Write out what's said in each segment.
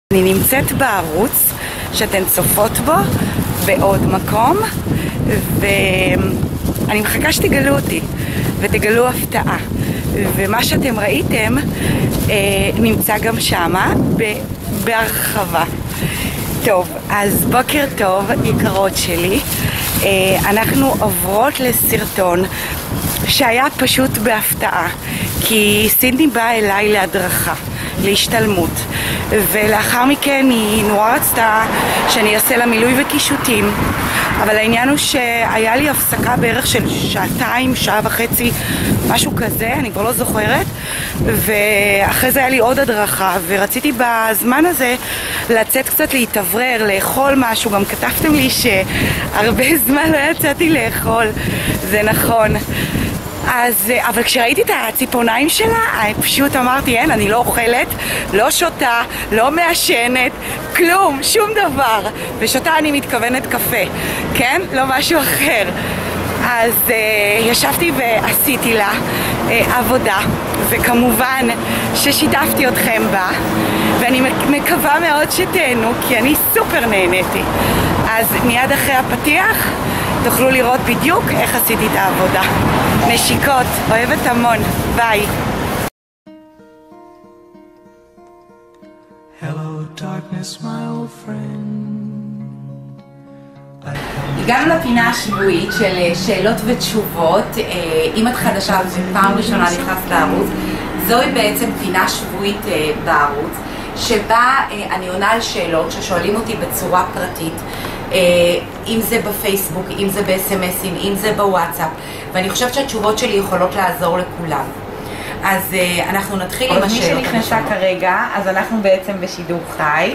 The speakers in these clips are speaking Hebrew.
אני נמצאת בערוץ שאתן צופות בו בעוד מקום, ואני מחכה שתגלו אותי ותגלו הפתעה, ומה שאתם ראיתם נמצא גם שמה בהרחבה. טוב, אז בוקר טוב יקרות שלי. אנחנו עוברות לסרטון שהיה פשוט בהפתעה, כי סינדי באה אליי להדרכה, להשתלמות, ולאחר מכן היא נורא רצתה שאני אעשה לה מילוי וקישוטים, אבל העניין הוא שהיה לי הפסקה בערך של שעתיים, שעה וחצי, משהו כזה, אני כבר לא זוכרת, ואחרי זה היה לי עוד הדרכה, ורציתי בזמן הזה לצאת קצת להתאוורר, לאכול משהו. גם כתבתם לי שהרבה זמן לא יצאתי לאכול, זה נכון. אבל כשראיתי את הציפורניים שלה, פשוט אמרתי, אין, אני לא אוכלת, לא שותה, לא מעשנת, כלום, שום דבר. ושותה אני מתכוונת קפה, כן? לא משהו אחר. אז ישבתי ועשיתי לה עבודה, וכמובן ששיתפתי אתכם בה, ואני מקווה מאוד שתהנו, כי אני סופר נהניתי. אז מיד אחרי הפתיח תוכלו לראות בדיוק איך עשיתי את העבודה. נשיקות, אוהבת המון, ביי. Hello darkness my old friend. הגענו לפינה השבועית של שאלות ותשובות. אם את חדשה ופעם ראשונה נכנסת לערוץ, זוהי בעצם פינה שבועית בערוץ, שבה אני עונה על שאלות ששואלים אותי בצורה פרטית, אם זה בפייסבוק, אם זה בסמסים, אם זה בוואטסאפ, ואני חושבת שהתשובות שלי יכולות לעזור לכולם. אז אנחנו נתחיל עם השאלות. מי שנכנסה כרגע, אז אנחנו בעצם בשידור חי,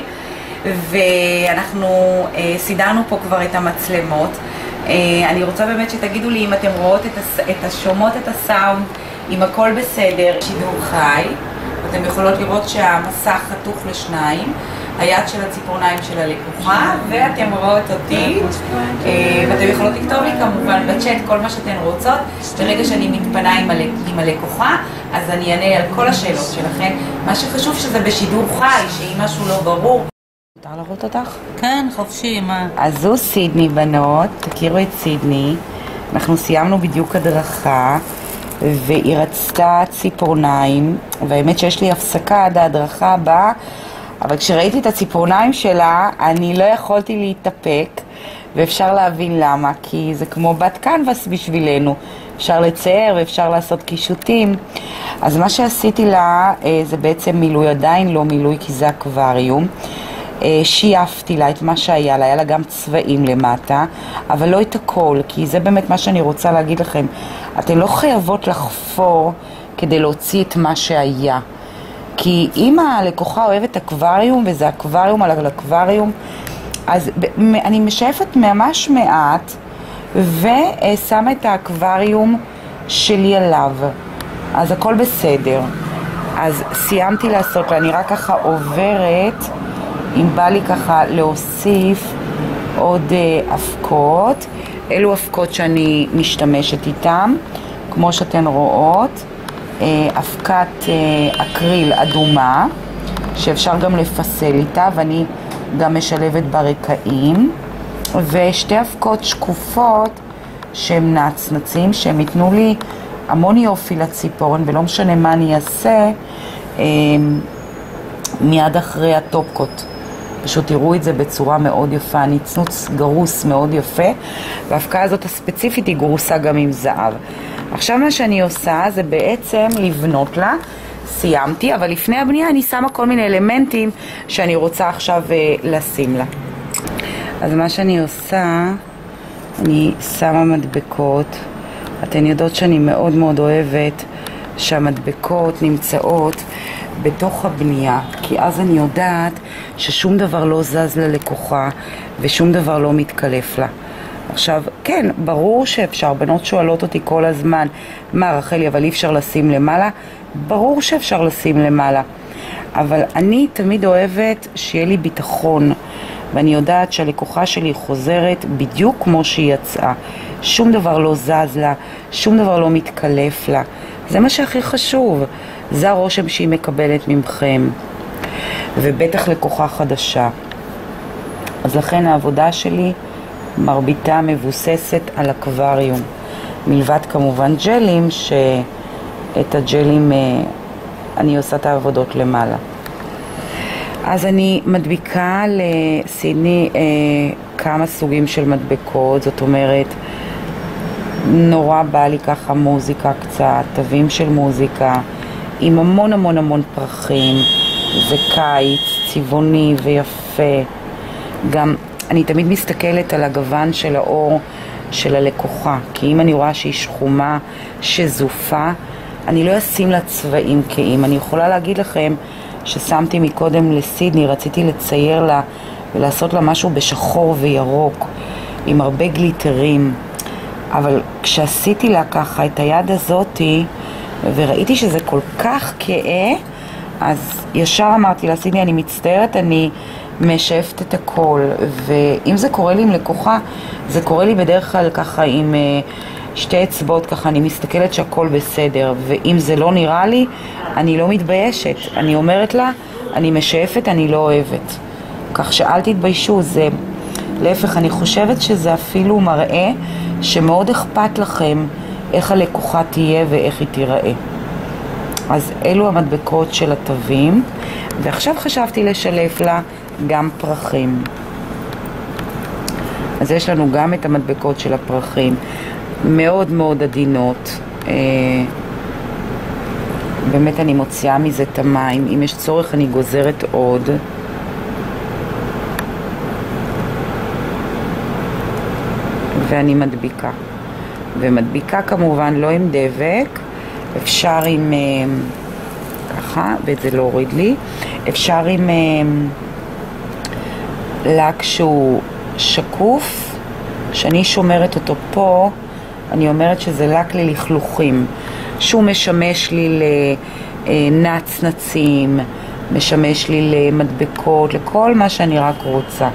ואנחנו סידרנו פה כבר את המצלמות. אני רוצה באמת שתגידו לי אם אתם רואות שומעות את הסאונד, אם הכל בסדר. שידור חי, אתם יכולות לראות שהמסך חתוך לשניים, היד של הציפורניים של הלקוחה, ואתם רואות אותי, ואתם יכולות לכתוב לי כמובן בצ'אט כל מה שאתן רוצות. ברגע שאני מתפנה עם הלקוחה, אז אני אענה על כל השאלות שלכם. מה שחשוב שזה בשידור חי, שאם משהו לא ברור. מותר לראות אותך? כן, חופשי, מה? אז זו סידני בנות, תכירו את סידני. אנחנו סיימנו בדיוק הדרכה, והיא רצתה ציפורניים, והאמת שיש לי הפסקה עד ההדרכה הבאה, אבל כשראיתי את הציפורניים שלה, אני לא יכולתי להתאפק, ואפשר להבין למה, כי זה כמו בת קנבס בשבילנו. אפשר לצייר ואפשר לעשות קישוטים. אז מה שעשיתי לה זה בעצם מילוי, עדיין לא מילוי, כי זה אקווריום. שייפתי לה את מה שהיה לה, היה לה גם צבעים למטה, אבל לא את הכל, כי זה באמת מה שאני רוצה להגיד לכם. אתן לא חייבות לחפור כדי להוציא את מה שהיה. כי אם הלקוחה אוהבת אקווריום, וזה אקווריום על אקווריום, אז אני משאפת ממש מעט, ושמה את האקווריום שלי עליו. אז הכל בסדר. אז סיימתי לעשות לה, אני רק ככה עוברת, אם בא לי ככה להוסיף עוד אבקות. אלו אבקות שאני משתמשת איתם, כמו שאתן רואות. אבקת אקריל אדומה, שאפשר גם לפסל איתה, ואני גם משלבת ברקעים, ושתי אבקות שקופות שהן נצנצים, שהם ייתנו לי המון יופי לציפורן, ולא משנה מה אני אעשה מיד אחרי הטופקות. פשוט תראו את זה בצורה מאוד יפה, נצנוץ גרוס מאוד יפה, והאבקה הזאת הספציפית היא גרוסה גם עם זהב. עכשיו מה שאני עושה זה בעצם לבנות לה. סיימתי, אבל לפני הבנייה אני שמה כל מיני אלמנטים שאני רוצה עכשיו לשים לה. אז מה שאני עושה, אני שמה מדבקות. אתן יודעות שאני מאוד מאוד אוהבת שהמדבקות נמצאות בתוך הבנייה, כי אז אני יודעת ששום דבר לא זז ללקוחה ושום דבר לא מתקלף לה. עכשיו, כן, ברור שאפשר, בנות שואלות אותי כל הזמן, מה רחלי, אבל אי אפשר לשים למעלה? ברור שאפשר לשים למעלה, אבל אני תמיד אוהבת שיהיה לי ביטחון, ואני יודעת שהלקוחה שלי חוזרת בדיוק כמו שהיא יצאה. שום דבר לא זז לה, שום דבר לא מתקלף לה. זה מה שהכי חשוב, זה הרושם שהיא מקבלת ממכם. ובטח לקוחה חדשה. אז לכן העבודה שלי מרביתה מבוססת על אקווריום, מלבד כמובן ג'לים, שאת הג'לים אני עושה את העבודות למעלה. אז אני מדביקה לסידני כמה סוגים של מדבקות, זאת אומרת, נורא בא לי ככה מוזיקה קצת, תווים של מוזיקה, עם המון המון המון פרחים, זה קיץ, צבעוני ויפה. גם אני תמיד מסתכלת על הגוון של האור של הלקוחה, כי אם אני רואה שהיא שחומה, שזופה, אני לא אשים לה צבעים כאים. אני יכולה להגיד לכם ששמתי מקודם לסידני, רציתי לצייר לה ולעשות לה משהו בשחור וירוק, עם הרבה גליטרים, אבל כשעשיתי לה ככה את היד הזאתי, וראיתי שזה כל כך כאה, אז ישר אמרתי לה, סידני, אני מצטערת, אני משאפת את הכל, ואם זה קורה לי עם לקוחה, זה קורה לי בדרך כלל ככה עם שתי אצבעות, ככה אני מסתכלת שהכל בסדר, ואם זה לא נראה לי, אני לא מתביישת, אני אומרת לה, אני משאפת, אני לא אוהבת. כך שאל תתביישו, זה להפך, אני חושבת שזה אפילו מראה שמאוד אכפת לכם איך הלקוחה תהיה ואיך היא תיראה. אז אלו המדבקות של התווים, ועכשיו חשבתי לשלף לה גם פרחים. אז יש לנו גם את המדבקות של הפרחים, מאוד מאוד עדינות. באמת אני מוציאה מזה את המים, אם יש צורך אני גוזרת עוד. ואני מדביקה. ומדביקה כמובן לא עם דבק, אפשר עם ככה, ואת זה לא הוריד לי, אפשר עם לק שהוא שקוף, שאני שומרת אותו פה, אני אומרת שזה לק ללכלוכים, שהוא משמש לי לנצנצים, משמש לי למדבקות, לכל מה שאני רק רוצה.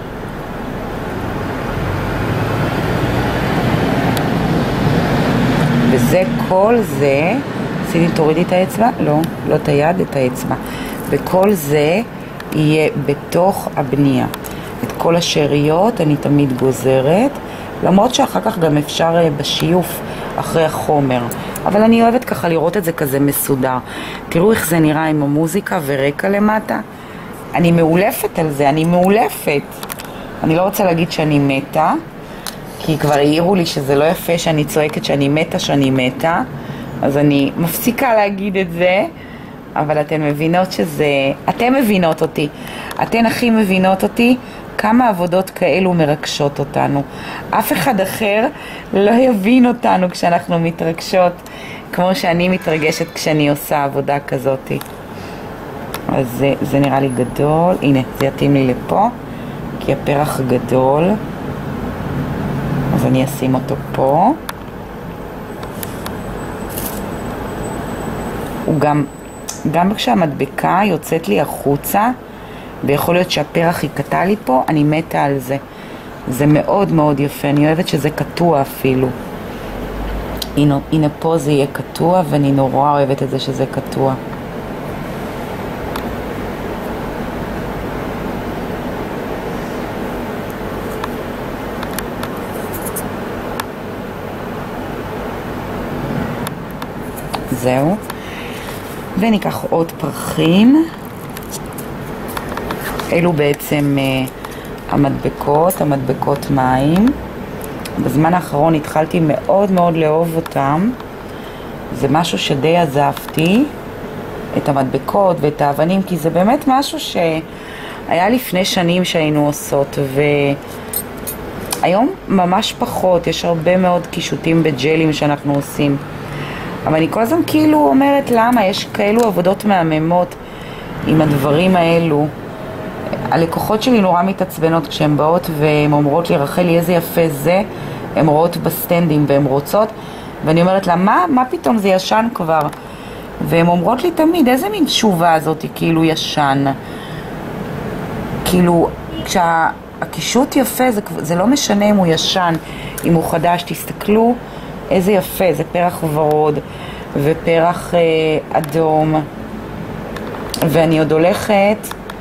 וזה כל זה, סיני תורידי את האצבע? לא, לא את היד, את האצבע. וכל זה יהיה בתוך הבנייה. את כל השאריות אני תמיד גוזרת, למרות שאחר כך גם אפשר בשיוף אחרי החומר. אבל אני אוהבת ככה לראות את זה כזה מסודר. תראו איך זה נראה עם המוזיקה ורקע למטה. אני מאולפת על זה, אני מאולפת. אני לא רוצה להגיד שאני מתה, כי כבר העירו לי שזה לא יפה שאני צועקת שאני מתה, אז אני מפסיקה להגיד את זה, אבל אתן מבינות שזה, אתן מבינות אותי, אתן הכי מבינות אותי, כמה עבודות כאלו מרגשות אותנו. אף אחד אחר לא יבין אותנו כשאנחנו מתרגשות, כמו שאני מתרגשת כשאני עושה עבודה כזאת. אז זה נראה לי גדול, הנה, זה יתאים לי לפה, כי הפרח גדול. אז אני אשים אותו פה. הוא גם כשהמדבקה יוצאת לי החוצה, ויכול להיות שהפרח יקטע לי פה, אני מתה על זה. זה מאוד מאוד יפה, אני אוהבת שזה קטוע אפילו. הנה פה זה יהיה קטוע, ואני נורא אוהבת את זה שזה קטוע. זהו. וניקח עוד פרחים. אלו בעצם המדבקות מים. בזמן האחרון התחלתי מאוד מאוד לאהוב אותם. זה משהו שדי עזבתי, את המדבקות ואת האבנים, כי זה באמת משהו שהיה לפני שנים שהיינו עושות, והיום ממש פחות. יש הרבה מאוד קישוטים בג'לים שאנחנו עושים. אבל אני כל הזמן כאילו אומרת למה, יש כאלו עבודות מהממות עם הדברים האלו. הלקוחות שלי נורא מתעצבנות כשהן באות והן אומרות לי, רחלי איזה יפה זה, הן רואות בסטנדים והן רוצות, ואני אומרת לה, מה פתאום זה ישן כבר? והן אומרות לי תמיד, איזה מין תשובה הזאת היא כאילו ישן? כאילו, כשהקישוט יפה זה לא משנה אם הוא ישן, אם הוא חדש, תסתכלו איזה יפה, זה פרח ורוד ופרח אדום, ואני עוד הולכת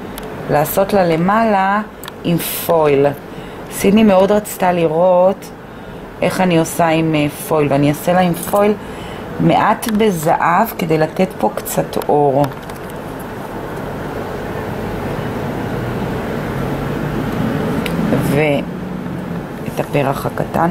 לעשות לה למעלה עם פויל. סידני מאוד רצתה לראות איך אני עושה עם פויל, ואני אעשה לה עם פויל מעט בזהב כדי לתת פה קצת אור. ואת הפרח הקטן.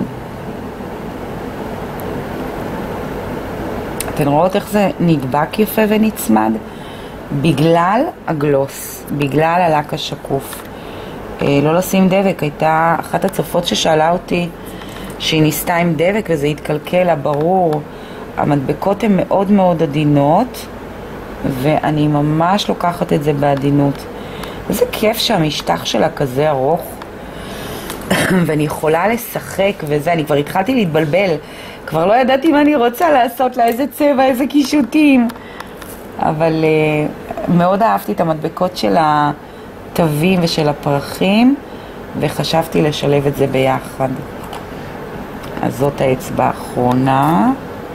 אתן רואות איך זה נדבק יפה ונצמד? בגלל הגלוס, בגלל הלק השקוף. לא לשים דבק, הייתה אחת הצופות ששאלה אותי שהיא ניסתה עם דבק וזה התקלקל לה, ברור. המדבקות הן מאוד מאוד עדינות ואני ממש לוקחת את זה בעדינות. איזה כיף שהמשטח שלה כזה ארוך ואני יכולה לשחק וזה, אני כבר התחלתי להתבלבל, כבר לא ידעתי מה אני רוצה לעשות לה, איזה צבע, איזה קישוטים. אבל מאוד אהבתי את המדבקות של התווים ושל הפרחים וחשבתי לשלב את זה ביחד. אז זאת האצבע האחרונה.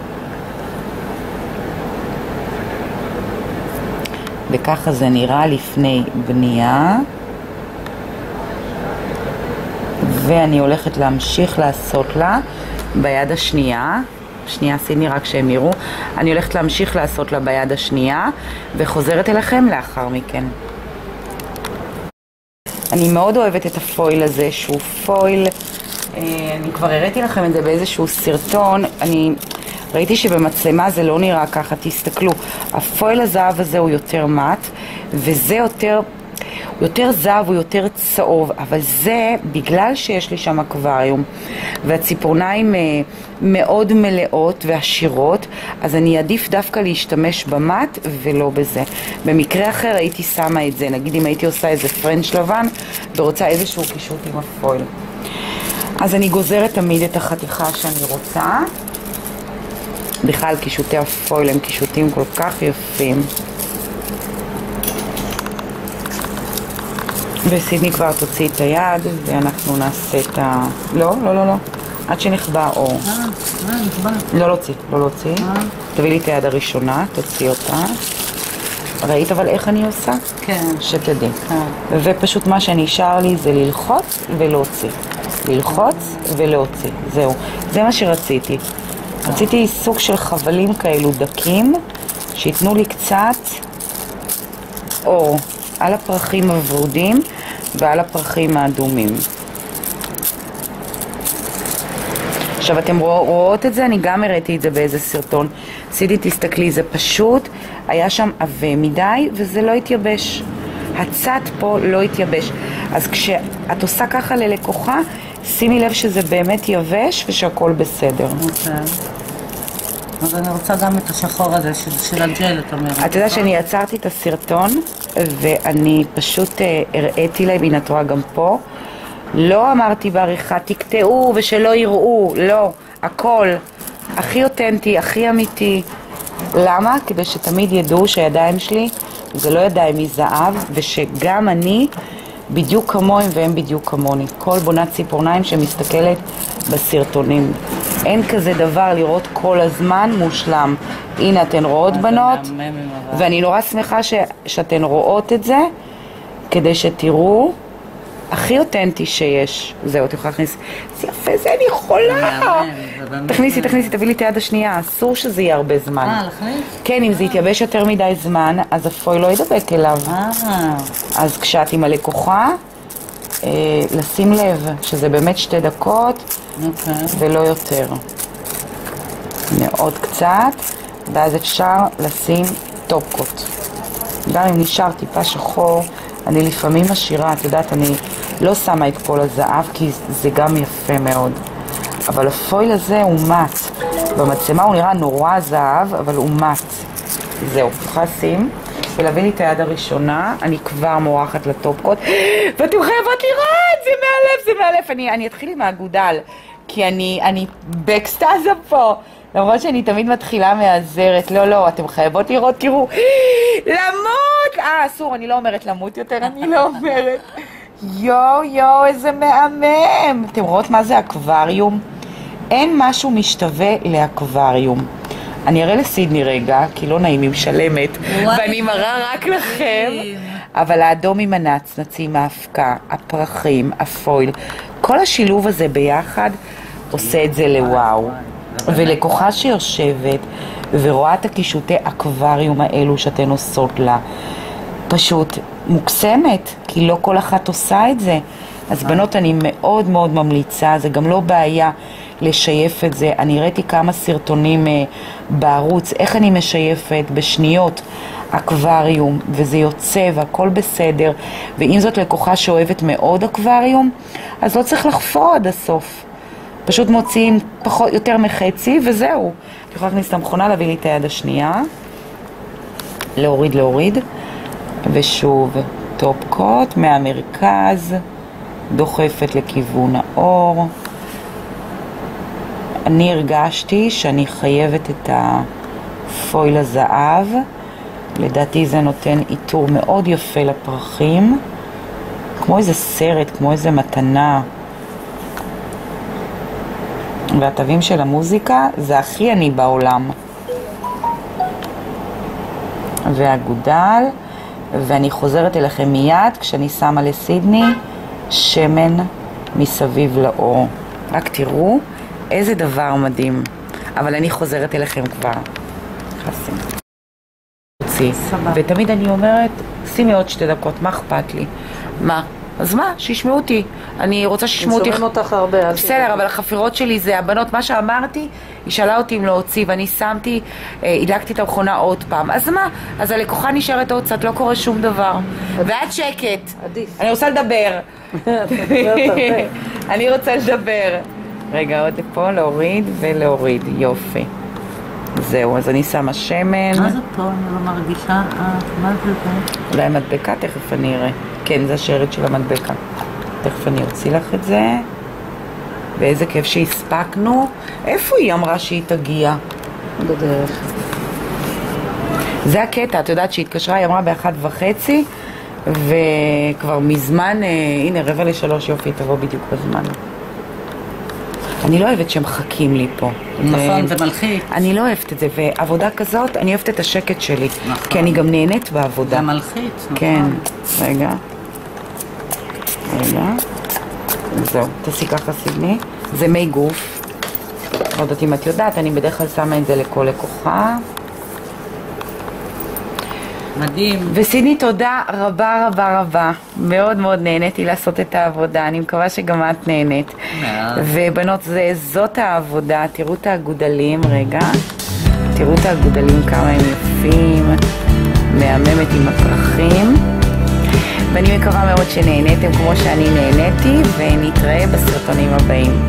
וככה זה נראה לפני בנייה. ואני הולכת להמשיך לעשות לה ביד השנייה. שנייה, סידני, רק שהם יראו. אני הולכת להמשיך לעשות לה ביד השנייה וחוזרת אליכם לאחר מכן. אני מאוד אוהבת את הפויל הזה, שהוא פויל, אני כבר הראיתי לכם את זה באיזשהו סרטון, אני ראיתי שבמצלמה זה לא נראה ככה, תסתכלו, הפויל הזהב הזה הוא יותר מט, וזה יותר זהב, הוא יותר צהוב, אבל זה בגלל שיש לי שם אקווריום, והציפורניים מאוד מלאות ועשירות, אז אני אעדיף דווקא להשתמש במט ולא בזה. במקרה אחר הייתי שמה את זה, נגיד אם הייתי עושה איזה פרנץ' לבן ורוצה איזשהו קישוט עם הפויל. אז אני גוזרת תמיד את החתיכה שאני רוצה. בכלל קישוטי הפויל הם קישוטים כל כך יפים. וסידני כבר תוציא את היד ואנחנו נעשה את ה... לא, לא, לא, לא. עד שנחבא האור. נחבא. לא להוציא, לא להוציא. תביא לי את היד הראשונה, תוציא אותה. ראית אבל איך אני עושה? כן. שתדעי. ופשוט מה שנשאר לי זה ללחוץ ולהוציא. ללחוץ ולהוציא. זהו. זה מה שרציתי. רציתי סוג של חבלים כאלו דקים, שיתנו לי קצת אור על הפרחים הוורודים ועל הפרחים האדומים. עכשיו אתם רואות את זה, אני גם הראיתי את זה באיזה סרטון. סידי, תסתכלי, זה פשוט, היה שם עבה מדי וזה לא התייבש. הצד פה לא התייבש. אז כשאת עושה ככה ללקוחה, שימי לב שזה באמת יבש ושהכל בסדר. אוקיי. אז אני רוצה גם את השחור הזה של הג'ל, את אומרת. אתה יודע שאני עצרתי את הסרטון ואני פשוט הראיתי להם, הנה את רואה גם פה, לא אמרתי בעריכה תקטעו ושלא יראו, לא, הכל הכי אותנטי, הכי אמיתי. למה? כדי שתמיד ידעו שהידיים שלי זה לא ידיים מזהב, ושגם אני בדיוק כמוהם והם בדיוק כמוני. כל בונת ציפורניים שמסתכלת בסרטונים, אין כזה דבר לראות כל הזמן מושלם. הנה אתן רואות בנות, ואני נורא שמחה שאתן רואות את זה, כדי שתראו הכי אותנטי שיש. זהו, תוכל להכניס, זה יפה, זה אני חולה. תכניסי, תביא לי את היד השנייה, אסור שזה יהיה הרבה זמן. להכניס? כן, אם זה יתייבש יותר מדי זמן, אז הפוי לא ידבק אליו. אז כשאת עם הלקוחה, לשים לב שזה באמת 2 דקות ולא יותר. מאוד קצת, ואז אפשר לשים טופקות. גם אם נשאר טיפה שחור, אני לפעמים משאירה, את יודעת, אני לא שמה את כל הזהב כי זה גם יפה מאוד. אבל הפויל הזה הוא מט. במצלמה הוא נראה נורא זהב, אבל הוא מט. זהו, תוכל לשים ולהביא לי את היד הראשונה. אני כבר מורחת לטופקות, ואתם חייבות לראות, זה מאלף. אני אתחיל עם האגודל, כי אני באקסטאזה פה. למרות שאני תמיד מתחילה מהזרת. לא, אתם חייבות לראות, תראו. למות! אסור, אני לא אומרת למות יותר, אני לא אומרת. יו, איזה מהמם. אתם רואות מה זה אקווריום? אין משהו משתווה לאקווריום. אני אראה לסידני רגע, כי לא נעים, היא משלמת, ואני מראה רק לכם. אבל האדום עם הנצנצים, האבקה, הפרחים, הפויל, כל השילוב הזה ביחד עושה את זה לוואו. ולקוחה שיושבת ורואה את הקישוטי אקווריום האלו שאתן עושות לה, פשוט מוקסמת, כי לא כל אחת עושה את זה. אז בנות, אני מאוד מאוד ממליצה, זה גם לא בעיה לשייף את זה. אני ראיתי כמה סרטונים בערוץ, איך אני משייפת בשניות אקווריום, וזה יוצא והכל בסדר. ואם זאת לקוחה שאוהבת מאוד אקווריום, אז לא צריך לחפור עד הסוף. פשוט מוציאים יותר מחצי וזהו. אני יכולה להכניס את המכונה, להביא לי את היד השנייה, להוריד, ושוב טופ קוט מהמרכז, דוחפת לכיוון האור. אני הרגשתי שאני חייבת את הפויל הזהב, לדעתי זה נותן איתור מאוד יפה לפרחים, כמו איזה סרט, כמו איזה מתנה. והטבים של המוזיקה זה הכי אני בעולם. והגודל, ואני חוזרת אליכם מיד כשאני שמה לסידני שמן מסביב לאור. רק תראו איזה דבר מדהים. אבל אני חוזרת אליכם כבר. חסים. ותמיד אני אומרת, שימי עוד 2 דקות, מה אכפת לי? מה? אז מה? שישמעו אותי. אני רוצה שישמעו אותי. שומעים אותך הרבה. בסדר, אבל החפירות שלי זה הבנות, מה שאמרתי, היא שאלה אותי אם להוציא, ואני שמתי, הדלקתי את המכונה עוד פעם. אז מה? אז הלקוחה נשארת עוד קצת, לא קורה שום דבר. ועד שקט. עדיף. אני רוצה לדבר. אני רוצה לדבר. רגע, עוד פה, להוריד ולהוריד. יופי. זהו, אז אני שמה שמן. מה זה פה? אני לא מרגישה. מה זה פה? אולי מדבקה, תכף אני אראה. כן, זה השארית של המדבקה. תכף אני אוציא לך את זה. ואיזה כיף שהספקנו. איפה היא אמרה שהיא תגיע? בדרך. זה הקטע, את יודעת שהיא התקשרה, היא אמרה ב1:30, וכבר מזמן, הנה 2:45, יופי, תבוא בדיוק בזמן. אני לא אוהבת שמחכים לי פה. נכון, זה מלחיץ. אני לא אוהבת את זה, ועבודה כזאת, אני אוהבת את השקט שלי. נכון. כי אני גם נהנית בעבודה. זה מלחיץ, נכון. כן, רגע. זהו, תעשי ככה סידני. זה מי גוף. לא יודעת אם את יודעת, אני בדרך כלל שמה את זה לכל לקוחה. מדהים. וסידני, תודה רבה רבה רבה. מאוד מאוד נהניתי לעשות את העבודה. אני מקווה שגם את נהנית. ובנות, זאת העבודה. תראו את האגודלים, רגע. תראו את האגודלים, כמה הם יפים. מהממת עם הפרחים. ואני מקווה מאוד שנהניתם כמו שאני נהניתי, ונתראה בסרטונים הבאים.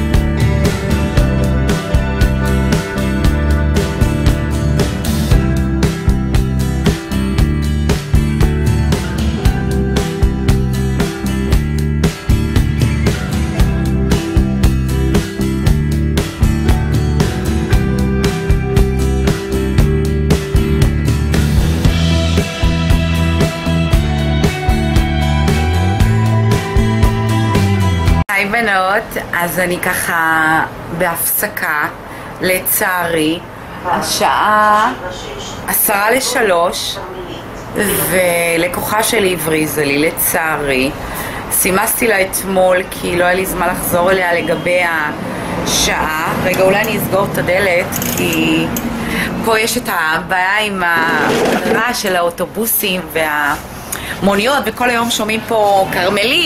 היי בנות, אז אני ככה בהפסקה, לצערי, השעה 2:50, ולקוחה שלי הבריזה לי, לצערי. סימסתי לה אתמול כי לא היה לי זמן לחזור אליה לגבי השעה. רגע, אולי אני אסגור את הדלת, כי פה יש את הבעיה עם הרעש של האוטובוסים והמוניות, וכל היום שומעים פה קרמלי